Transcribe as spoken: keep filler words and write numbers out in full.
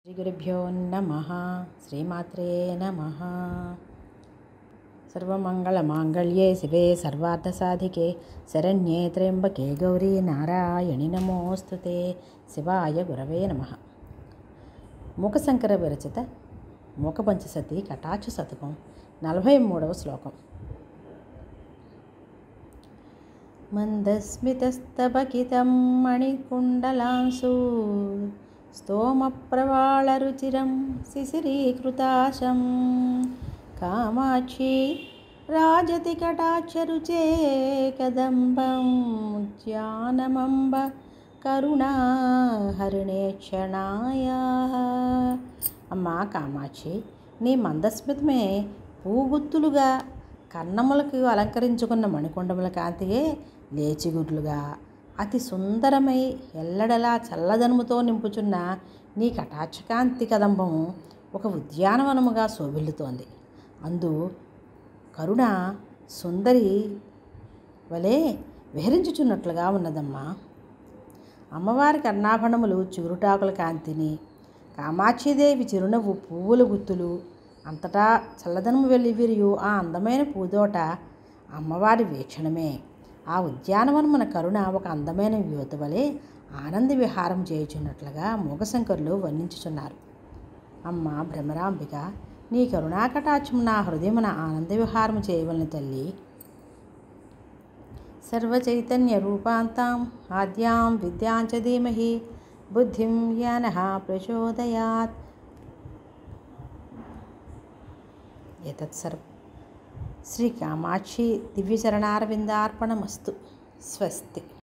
श्रीगुरुभ्यो नमः। श्रीमात्रे नमः। सर्वमंगलमांगल्ये शिवे सर्वार्थसाधिके शरण्ये त्र्यंबके गौरी नारायणि नमोस्तुते। शिवाय गुरवे नमः। మూకశంకర విరచిత మూకపంచసతి కటాక్ష శతకం నలభై మూడవ శ్లోకం. మందస్మితస్తబకితం మణికుండలాంశు స్తోమప్రవాళరుచిరం శిశిరీకృతాశం కామాక్షి రాజతి కటాక్షరుచే కదంబం జ్ఞానమంబ కరుణా హరిణేక్షణాయ. అమ్మా కామాక్షి, నీ మందస్మితమే పూగుత్తులుగా కన్నములకు అలంకరించుకున్న మణికొండముల కాంతియే లేచిగుర్లుగా అతి సుందరమై ఎల్లడలా చల్లదనముతో నింపుచున్న నీ కటాక్షకాంతి కదంబము ఒక ఉద్యానవనముగా శోభిల్లుతోంది. అందు కరుణ సుందరి వలె విహరించుచున్నట్లుగా ఉన్నదమ్మా. అమ్మవారి కర్ణాభరణములు చిగురుటాకుల కాంతిని, కామాక్షిదేవి చిరునవ్వు పువ్వుల గుత్తులు, అంతటా చల్లదనము వెల్లివిరియు ఆ అందమైన పూదోట అమ్మవారి వీక్షణమే. ఆ ఉద్యానవనమున కరుణ ఒక అందమైన యువత వలె ఆనంద విహారం చేయుచున్నట్లుగా మూకశంకరులు వర్ణించుచున్నారు. అమ్మ భ్రమరాంబిక, నీ కరుణాకటాక్షం నా హృదయమున ఆనంద విహారం చేయవలన తల్లి. సర్వచైతన్య రూపాంతాం ఆద్యాం విద్యాంచ ధీమహి బుద్ధిం యానః ప్రచోదయాత్. ఏతత్ సర్వం శ్రీ కామాక్షి దివ్యచరణారవిందార్పణమస్తు. స్వస్తి.